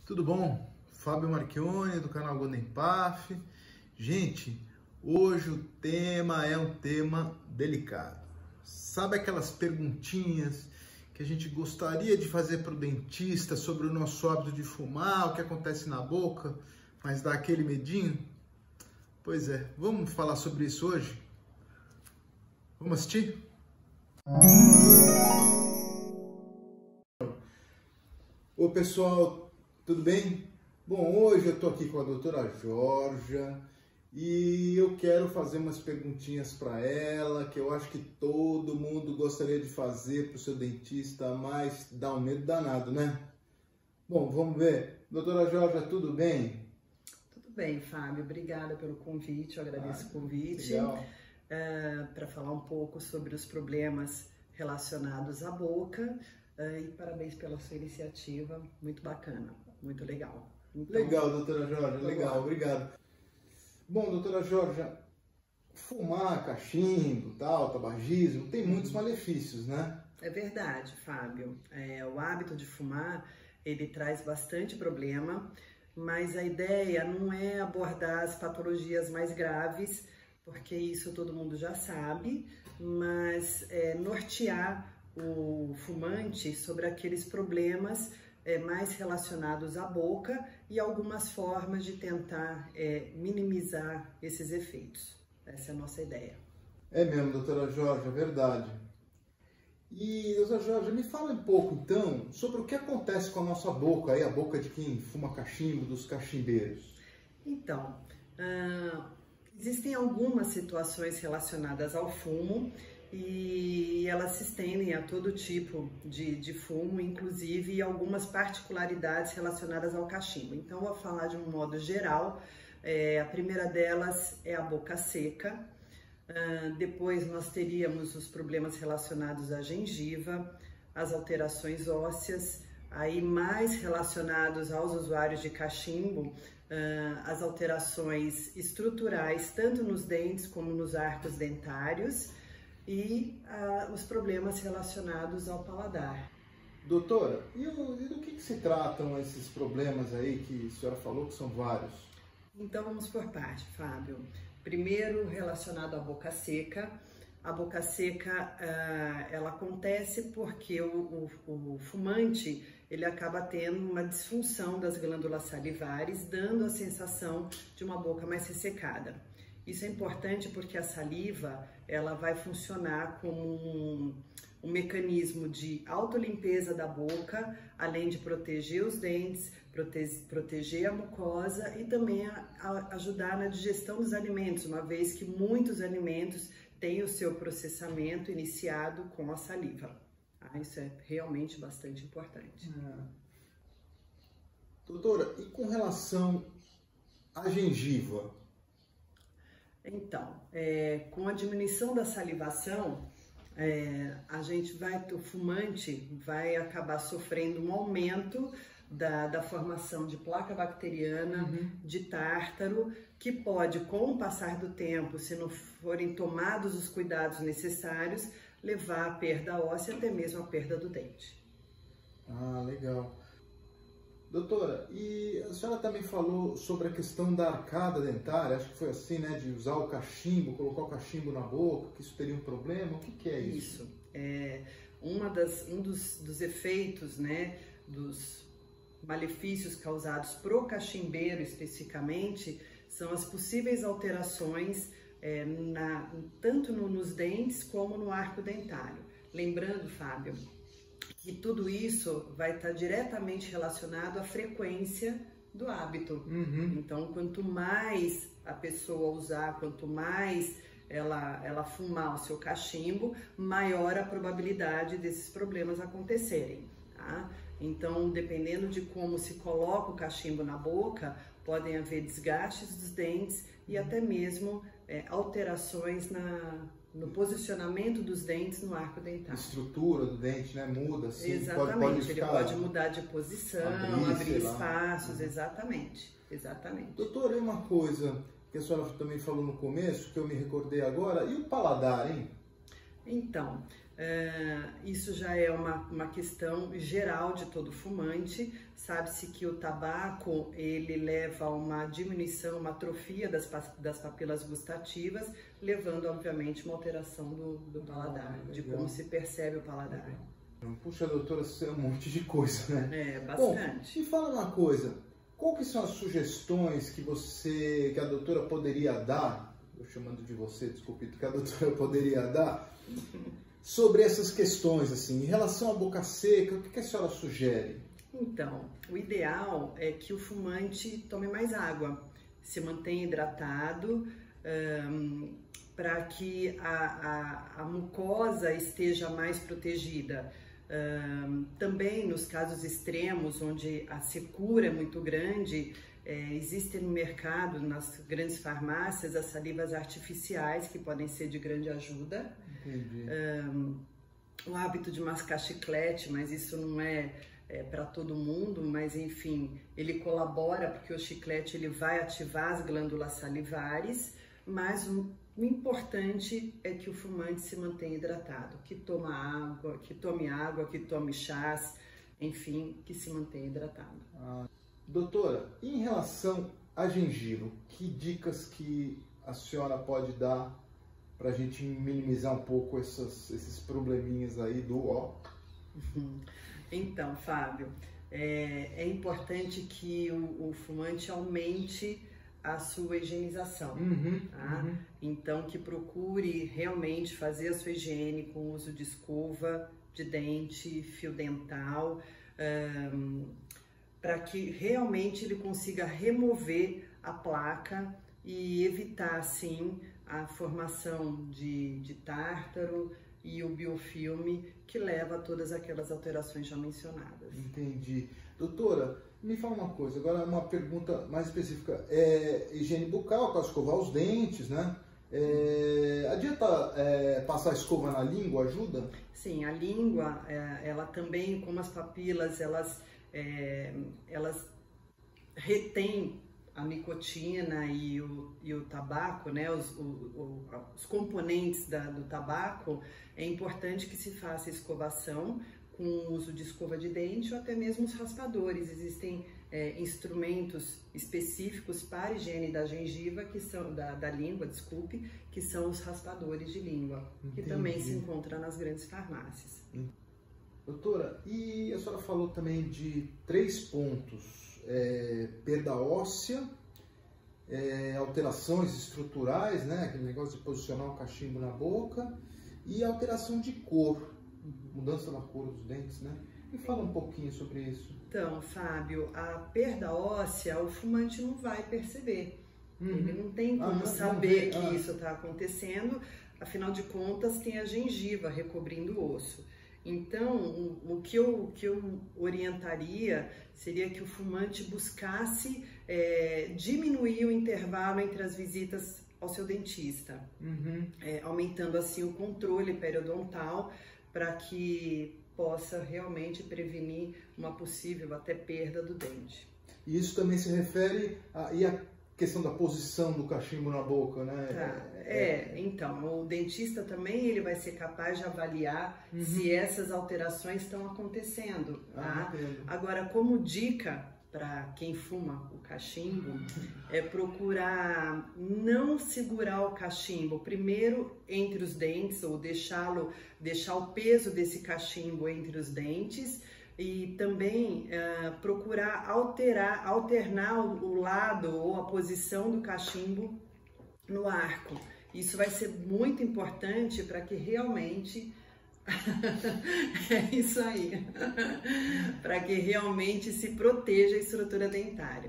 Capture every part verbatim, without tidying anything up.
Tudo bom? Fábio Marchione do canal Golden Puff. Gente, hoje o tema é um tema delicado. Sabe aquelas perguntinhas que a gente gostaria de fazer para o dentista sobre o nosso hábito de fumar, o que acontece na boca, mas dá aquele medinho? Pois é, vamos falar sobre isso hoje? Vamos assistir? Ô pessoal, tudo bem? Bom, hoje eu tô aqui com a doutora Georgia e eu quero fazer umas perguntinhas para ela que eu acho que todo mundo gostaria de fazer para o seu dentista, mas dá um medo danado, né? Bom, vamos ver. Doutora Georgia, tudo bem? Tudo bem, Fábio. Obrigada pelo convite, eu agradeço ah, o convite. Uh, para falar um pouco sobre os problemas relacionados à boca. Uh, e parabéns pela sua iniciativa, muito bacana, muito legal. Então, legal, doutora Georgia, legal, obrigado. Bom, doutora Georgia, fumar, cachimbo, tal, tabagismo, tem muitos malefícios, né? É verdade, Fábio. É, o hábito de fumar, ele traz bastante problema, mas a ideia não é abordar as patologias mais graves, porque isso todo mundo já sabe, mas é nortear o fumante sobre aqueles problemas é, mais relacionados à boca e algumas formas de tentar é, minimizar esses efeitos. Essa é a nossa ideia. É mesmo, doutora Georgia, é verdade. E, doutora Georgia, me fala um pouco, então, sobre o que acontece com a nossa boca, aí, a boca de quem fuma cachimbo, dos cachimbeiros. Então, uh, existem algumas situações relacionadas ao fumo, e elas se estendem a todo tipo de, de fumo, inclusive algumas particularidades relacionadas ao cachimbo. Então, vou falar de um modo geral. É, a primeira delas é a boca seca. Uh, depois nós teríamos os problemas relacionados à gengiva, as alterações ósseas, aí mais relacionados aos usuários de cachimbo, uh, as alterações estruturais, tanto nos dentes como nos arcos dentários, e ah, os problemas relacionados ao paladar. Doutora, e, o, e do que, que se tratam esses problemas aí que a senhora falou que são vários? Então vamos por parte, Fábio. Primeiro, relacionado à boca seca. A boca seca, ah, ela acontece porque o, o, o fumante, ele acaba tendo uma disfunção das glândulas salivares, dando a sensação de uma boca mais ressecada. Isso é importante porque a saliva, ela vai funcionar como um, um mecanismo de autolimpeza da boca, além de proteger os dentes, prote proteger a mucosa e também a, a ajudar na digestão dos alimentos, uma vez que muitos alimentos têm o seu processamento iniciado com a saliva. Ah, isso é realmente bastante importante. É. Doutora, e com relação à gengiva? Então, é, com a diminuição da salivação, é, a gente vai, o fumante vai acabar sofrendo um aumento da, da formação de placa bacteriana, uhum. de tártaro, que pode, com o passar do tempo, se não forem tomados os cuidados necessários, levar à perda óssea, até mesmo à perda do dente. Ah, legal. Doutora, e a senhora também falou sobre a questão da arcada dentária, acho que foi assim, né, de usar o cachimbo, colocar o cachimbo na boca, que isso teria um problema, o que, que é isso? Isso, é uma das, um dos, dos efeitos, né, dos malefícios causados pro cachimbeiro especificamente, são as possíveis alterações é, na, tanto no, nos dentes como no arco dentário. Lembrando, Fábio, que tudo isso vai estar diretamente relacionado à frequência do hábito. Uhum. Então, quanto mais a pessoa usar, quanto mais ela, ela fumar o seu cachimbo, maior a probabilidade desses problemas acontecerem, tá? Então, dependendo de como se coloca o cachimbo na boca, podem haver desgastes dos dentes e até mesmo é, alterações na... no posicionamento dos dentes no arco dentário. A estrutura do dente, né, muda assim. Exatamente, pode, pode ele ficar... pode mudar de posição, abrir, abrir espaços, exatamente, exatamente. Doutora, e uma coisa que a senhora também falou no começo, que eu me recordei agora, e o paladar, hein? Então, Uh, isso já é uma, uma questão geral de todo fumante. Sabe-se que o tabaco ele leva a uma diminuição, uma atrofia das, das papilas gustativas, levando obviamente uma alteração do, do paladar, ah, de como se percebe o paladar. Puxa, doutora, isso é um monte de coisa, né? É, bastante. Bom, me fala uma coisa, qual que são as sugestões que você, que a doutora poderia dar, eu chamando de você, desculpe, que a doutora poderia dar, sobre essas questões, assim, em relação à boca seca, o que, que a senhora sugere? Então, o ideal é que o fumante tome mais água, se mantenha hidratado, um, para que a, a, a mucosa esteja mais protegida. Um, também nos casos extremos, onde a secura é muito grande, é, existem no mercado, nas grandes farmácias, as salivas artificiais que podem ser de grande ajuda. Entendi. Um, o hábito de mascar chiclete, mas isso não é, é para todo mundo, mas enfim, ele colabora porque o chiclete ele vai ativar as glândulas salivares, mas o, o importante é que o fumante se mantenha hidratado, que toma água, que tome água, que tome chás, enfim, que se mantenha hidratado. Ah, doutora, em relação à gengiva, que dicas que a senhora pode dar para a gente minimizar um pouco essas, esses probleminhas aí do ó? Então, Fábio, é, é importante que o, o fumante aumente a sua higienização, uhum, tá? Uhum. Então, que procure realmente fazer a sua higiene com o uso de escova de dente, fio dental, um, para que realmente ele consiga remover a placa e evitar, assim, a formação de, de tártaro e o biofilme que leva a todas aquelas alterações já mencionadas. Entendi. Doutora, me fala uma coisa, agora uma pergunta mais específica. É, higiene bucal, para escovar os dentes, né? É, adianta é, passar a escova na língua, ajuda? Sim, a língua, é, ela também, como as papilas, elas, é, elas retêm a nicotina e o, e o tabaco, né, os, o, o, os componentes da, do tabaco, é importante que se faça escovação com o uso de escova de dente ou até mesmo os raspadores. Existem é, instrumentos específicos para a higiene da gengiva, que são, da, da língua, desculpe, que são os raspadores de língua, Entendi. Que também se encontram nas grandes farmácias. Doutora, e a senhora falou também de três pontos. É, perda óssea, é, alterações estruturais, né, aquele negócio de posicionar o cachimbo na boca, e alteração de cor, mudança da cor dos dentes, né? Me fala um pouquinho sobre isso. Então, Fábio, a perda óssea, o fumante não vai perceber. Uhum. Ele não tem como ah, não, saber não que ah. isso está acontecendo, afinal de contas tem a gengiva recobrindo o osso. Então, o, o, que eu, o que eu orientaria seria que o fumante buscasse é, diminuir o intervalo entre as visitas ao seu dentista, uhum. é, aumentando assim o controle periodontal para que possa realmente prevenir uma possível até perda do dente. E isso também se refere a... E a... questão da posição do cachimbo na boca, né? Tá. É, é, então, o dentista também ele vai ser capaz de avaliar uhum. se essas alterações estão acontecendo, tá? Ah, Agora, como dica para quem fuma o cachimbo, é procurar não segurar o cachimbo primeiro entre os dentes ou deixá-lo, deixar o peso desse cachimbo entre os dentes. E também uh, procurar alterar, alternar o, o lado ou a posição do cachimbo no arco. Isso vai ser muito importante para que realmente... é isso aí. Para que realmente se proteja a estrutura dentária.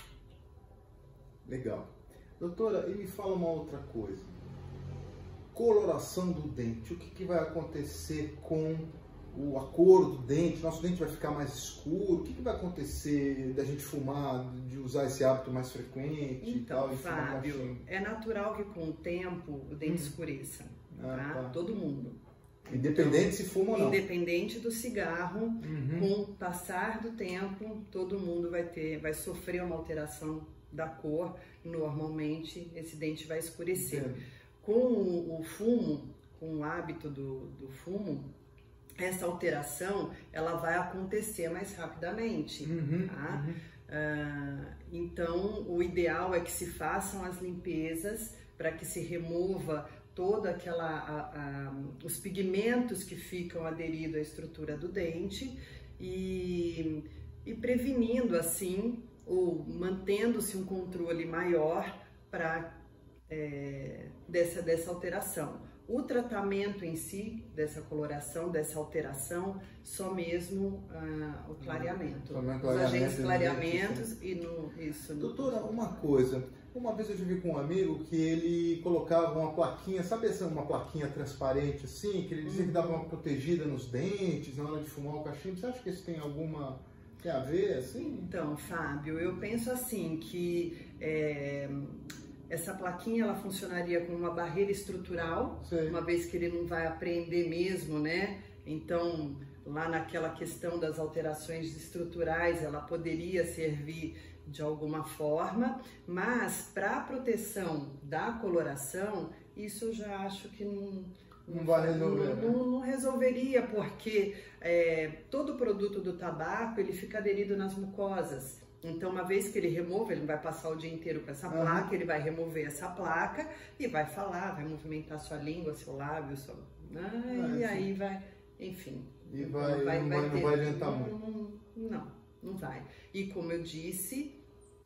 Legal. Doutora, e me fala uma outra coisa. Coloração do dente. O que, que vai acontecer com... a cor do dente, nosso dente vai ficar mais escuro, o que, que vai acontecer da gente fumar, de usar esse hábito mais frequente então, e tal? Fábio, é natural que com o tempo o dente hum. escureça, ah, tá? Tá. Todo mundo. Independente então, se fuma ou não. Independente do cigarro, uhum. com o passar do tempo, todo mundo vai ter, vai sofrer uma alteração da cor, normalmente esse dente vai escurecer. Entendo. Com o, o fumo, com o hábito do, do fumo, essa alteração ela vai acontecer mais rapidamente, Uhum, tá? uhum. Uh, então, o ideal é que se façam as limpezas para que se remova toda aquela a, a, os pigmentos que ficam aderidos à estrutura do dente e, e prevenindo assim ou mantendo-se um controle maior para é, dessa dessa alteração. O tratamento em si, dessa coloração, dessa alteração, só mesmo uh, o clareamento. Clareamento, os agentes clareamento, clareamentos e no, isso. No... Doutora, uma coisa. Uma vez eu tive com um amigo que ele colocava uma plaquinha, sabe essa uma plaquinha transparente assim, que ele dizia uhum. que dava uma protegida nos dentes na hora de fumar o cachimbo. Você acha que isso tem alguma... tem a ver, assim? Então, Fábio, eu penso assim, que... É... essa plaquinha ela funcionaria como uma barreira estrutural, Sei. uma vez que ele não vai aprender mesmo, né? Então, lá naquela questão das alterações estruturais, ela poderia servir de alguma forma, mas para a proteção da coloração, isso eu já acho que não, não, não vai resolver, não, né? não, não resolveria, porque é, todo produto do tabaco ele fica aderido nas mucosas. Então, uma vez que ele remove, ele não vai passar o dia inteiro com essa placa, uhum. ele vai remover essa placa e vai falar, vai movimentar sua língua, seu lábio, sua... Ah, ah, e aí vai, enfim. E vai, vai, não, vai, vai, ter... não vai adiantar não, muito. Não, não, não vai. E como eu disse,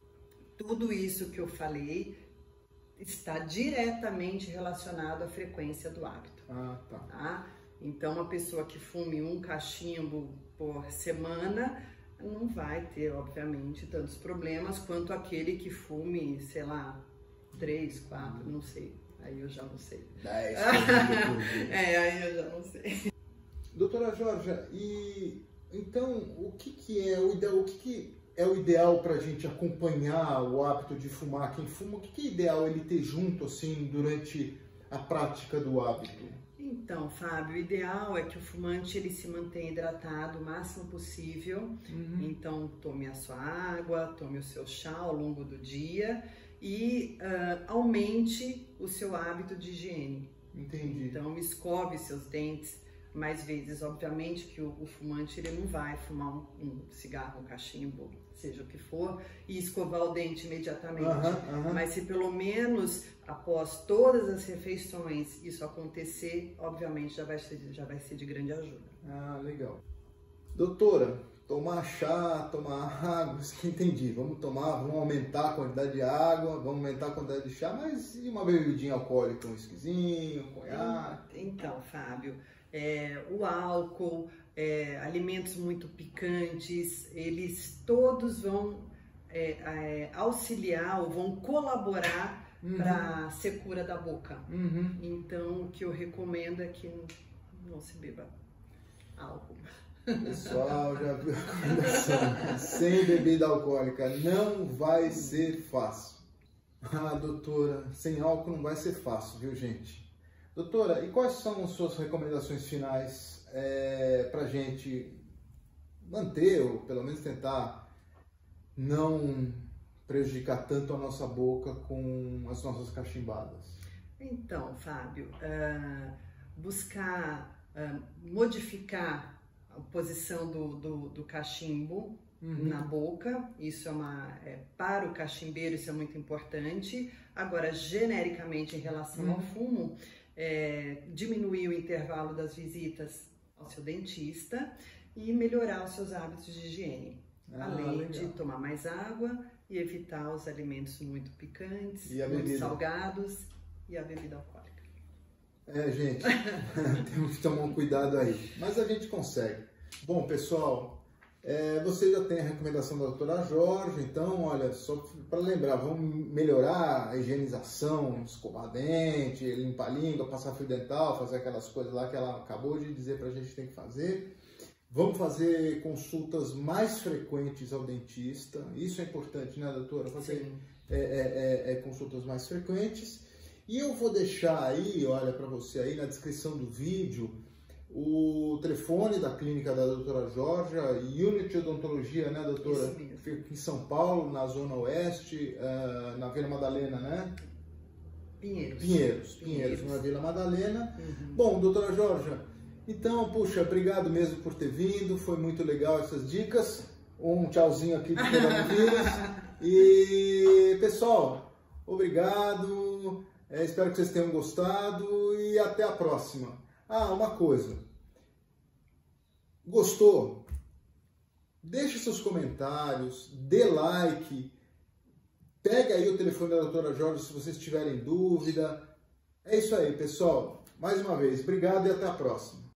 tudo isso que eu falei está diretamente relacionado à frequência do hábito. Ah, tá. tá? Então, uma pessoa que fume um cachimbo por semana... não vai ter, obviamente, tantos problemas quanto aquele que fume, sei lá, três, quatro, não sei. Aí eu já não sei. Dez. É, aí eu já não sei. Doutora Georgia, e então o que, que é o ideal? O que, que é o ideal para a gente acompanhar o hábito de fumar? Quem fuma, o que, que é ideal ele ter junto assim durante a prática do hábito? Então, Fábio, o ideal é que o fumante ele se mantenha hidratado o máximo possível. Uhum. Então, tome a sua água, tome o seu chá ao longo do dia e uh, aumente o seu hábito de higiene. Entendi. Então, escove seus dentes mais vezes. Obviamente que o, o fumante ele não vai fumar um, um cigarro, um cachimbo, seja o que for, e escovar o dente imediatamente. Uhum, uhum. Mas se pelo menos após todas as refeições isso acontecer, obviamente já vai ser, já vai ser de grande ajuda. Ah, legal. Doutora, tomar chá, tomar água, isso que entendi. Vamos tomar, vamos aumentar a quantidade de água, vamos aumentar a quantidade de chá, mas e uma bebidinha alcoólica, um whiskyzinho, um conhaque? Então, Fábio, é, o álcool, é, alimentos muito picantes, eles todos vão é, é, auxiliar ou vão colaborar uhum. para a secura da boca. Uhum. Então, o que eu recomendo é que não se beba álcool. Pessoal, já viu a recomendação? Sem bebida alcoólica não vai ser fácil. Ah, doutora, sem álcool não vai ser fácil, viu, gente? Doutora, e quais são as suas recomendações finais é, para a gente manter, ou pelo menos tentar não prejudicar tanto a nossa boca com as nossas cachimbadas? Então, Fábio, uh, buscar uh, modificar a posição do, do, do cachimbo uhum. na boca, isso é uma, é, para o cachimbeiro isso é muito importante. Agora, genericamente em relação uhum. ao fumo, é, diminuir o intervalo das visitas ao seu dentista e melhorar os seus hábitos de higiene, ah, além legal. de tomar mais água e evitar os alimentos muito picantes, muito salgados e a bebida alcoólica. É, gente, temos que tomar um cuidado aí, mas a gente consegue. Bom, pessoal, é, você já tem a recomendação da doutora Georgia, então, olha, só para lembrar, vamos melhorar a higienização, escovar dente, limpar a língua, passar fio dental, fazer aquelas coisas lá que ela acabou de dizer para a gente tem que fazer. Vamos fazer consultas mais frequentes ao dentista, isso é importante, né, doutora? Fazer é, é, é, consultas mais frequentes. E eu vou deixar aí, olha para você aí na descrição do vídeo, o telefone da clínica da doutora Georgia, Unity Odontologia, né, doutora? Fica aqui em São Paulo, na Zona Oeste, uh, na Vila Madalena, né? Pinheiros. Pinheiros, Pinheiros, Pinheiros. na Vila Madalena. Uhum. Bom, doutora Georgia, então, puxa, obrigado mesmo por ter vindo, foi muito legal essas dicas. Um tchauzinho aqui de coronavírus. E, pessoal, obrigado, é, espero que vocês tenham gostado e até a próxima. Ah, uma coisa, gostou? Deixe seus comentários, dê like, pegue aí o telefone da doutora Georgia se vocês tiverem dúvida. É isso aí, pessoal. Mais uma vez, obrigado e até a próxima.